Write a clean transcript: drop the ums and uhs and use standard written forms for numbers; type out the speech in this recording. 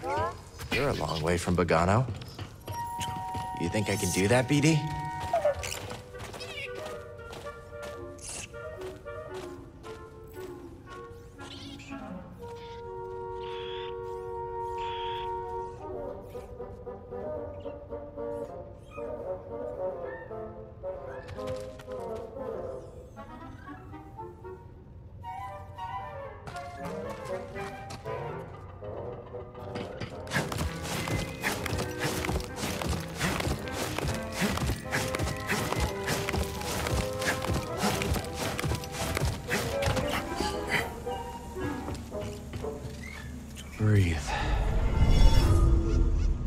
You're a long way from Bogano. You think I can do that, BD? Breathe.